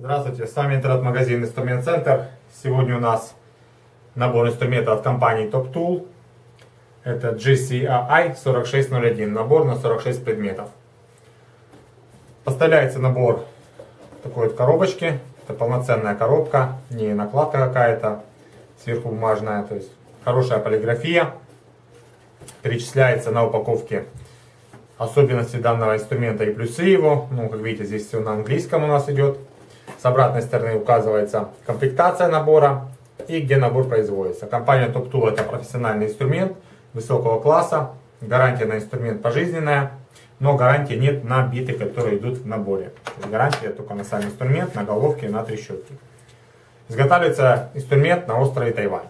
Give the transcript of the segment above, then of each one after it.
Здравствуйте, с вами интернет-магазин Инструмент Центр. Сегодня у нас набор инструментов от компании Top Tool. Это GCAI 4601, набор на 46 предметов. Поставляется набор в такой вот коробочке. Это полноценная коробка, не накладка какая-то сверху бумажная. То есть хорошая полиграфия. Перечисляется на упаковке особенности данного инструмента и плюсы его. Ну, как видите, здесь все на английском у нас идет. С обратной стороны указывается комплектация набора и где набор производится. Компания Top Tool — это профессиональный инструмент высокого класса. Гарантия на инструмент пожизненная, но гарантии нет на биты, которые идут в наборе. Гарантия только на сам инструмент, на головки и на трещотки. Изготавливается инструмент на острове Тайвань.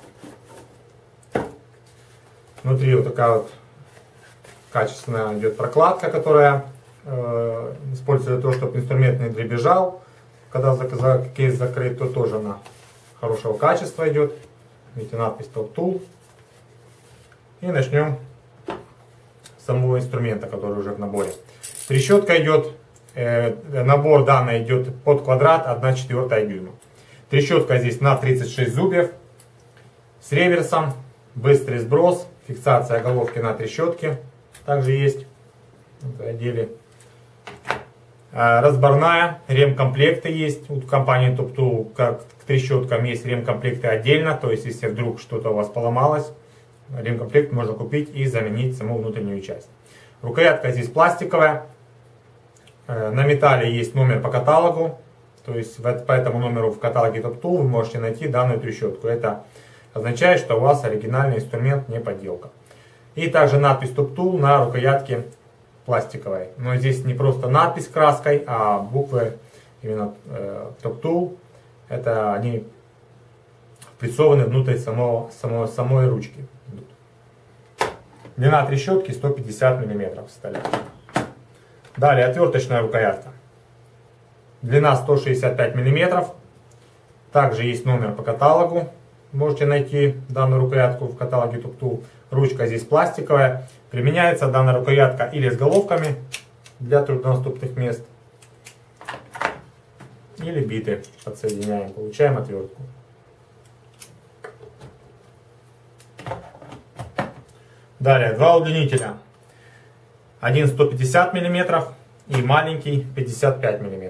Внутри вот такая вот качественная идет прокладка, которая используется для того, чтобы инструмент не дребезжал. Когда кейс закрыт, то тоже она хорошего качества идет. Видите, надпись Top Tool. И начнем с самого инструмента, который уже в наборе. Трещотка идет, набор данный идет под квадрат 1/4 дюйма. Трещотка здесь на 36 зубьев с реверсом, быстрый сброс, фиксация головки на трещотке также есть в отделе. Разборная, ремкомплекты есть у компании Top Tool, как к трещоткам есть ремкомплекты отдельно, то есть если вдруг что-то у вас поломалось, ремкомплект можно купить и заменить саму внутреннюю часть. Рукоятка здесь пластиковая, на металле есть номер по каталогу, то есть по этому номеру в каталоге Top Tool вы можете найти данную трещотку. Это означает, что у вас оригинальный инструмент, не подделка. И также надпись Top Tool на рукоятке пластиковой. Но здесь не просто надпись краской, а буквы именно Top Tool. Это они впрессованы внутрь самой ручки. Длина трещотки 150 мм составляет. Далее отверточная рукоятка. Длина 165 мм. Также есть номер по каталогу. Можете найти данную рукоятку в каталоге Top Tool. Ручка здесь пластиковая. Применяется данная рукоятка или с головками для труднодоступных мест, или биты подсоединяем, получаем отвертку. Далее два удлинителя. Один 150 мм и маленький 55 мм.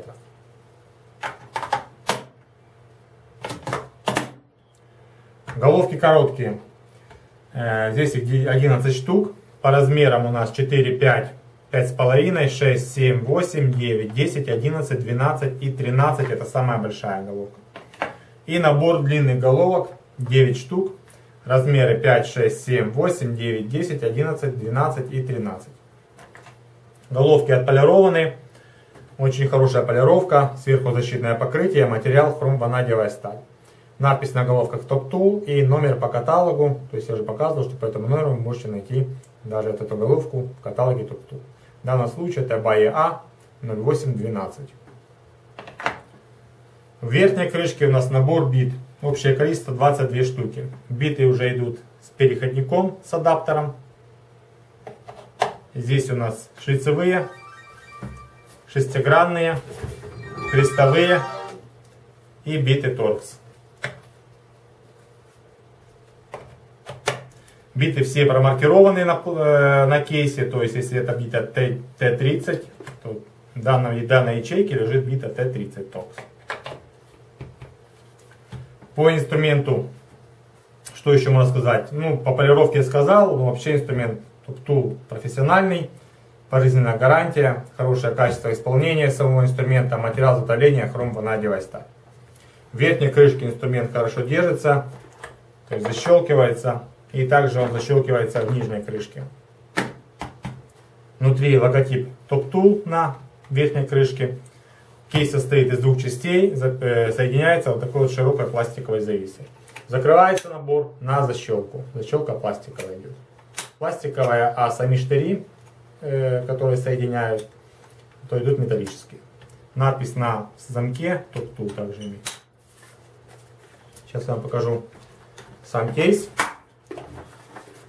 Головки короткие. Здесь их 11 штук. По размерам у нас 4, 5, 5,5, 6, 7, 8, 9, 10, 11, 12 и 13. Это самая большая головка. И набор длинных головок 9 штук. Размеры 5, 6, 7, 8, 9, 10, 11, 12 и 13. Головки отполированы. Очень хорошая полировка. Сверху защитное покрытие. Материал хром-ванадиевая сталь. Надпись на головках Top Tool и номер по каталогу. То есть я уже показывал, что по этому номеру вы можете найти даже эту головку в каталоге Top Tool. В данном случае это BAE-A 0812. В верхней крышке у нас набор бит. Общее количество 22 штуки. Биты уже идут с переходником, с адаптером. Здесь у нас шлицевые, шестигранные, крестовые и биты торкс. Биты все промаркированы на кейсе, то есть если это бита Т30, то в данной ячейке лежит бита Т30 торкс. По инструменту, что еще можно сказать? Ну, по полировке я сказал, но вообще инструмент Top Tool профессиональный, пожизненная гарантия, хорошее качество исполнения самого инструмента, материал изготовления хром-ванадиевая сталь. В верхней крышке инструмент хорошо держится, то есть защелкивается, и также он защелкивается в нижней крышке. Внутри логотип Top Tool на верхней крышке. Кейс состоит из двух частей, соединяется вот такой вот широкой пластиковой завесой. Закрывается набор на защелку. Защелка пластиковая идет. Пластиковая, а сами штыри, которые соединяют, то идут металлические. Надпись на замке Top Tool также имеет. Сейчас я вам покажу сам кейс.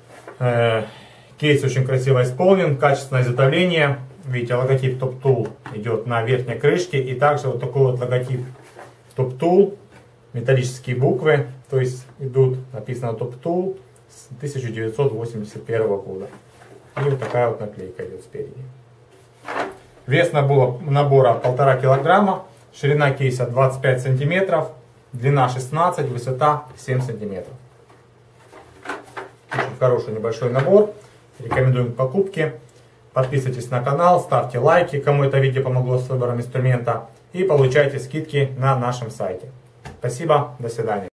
Кейс очень красиво исполнен, качественное изготовление. Видите, логотип Top Tool идет на верхней крышке. И также вот такой вот логотип Top Tool, металлические буквы, то есть идут, написано Top Tool с 1981 года. И вот такая вот наклейка идет спереди. Вес набора 1,5 килограмма, ширина кейса 25 сантиметров, длина 16, высота 7 сантиметров. Очень хороший небольшой набор, рекомендуем к покупке. Подписывайтесь на канал, ставьте лайки, кому это видео помогло с выбором инструмента, и получайте скидки на нашем сайте. Спасибо, до свидания.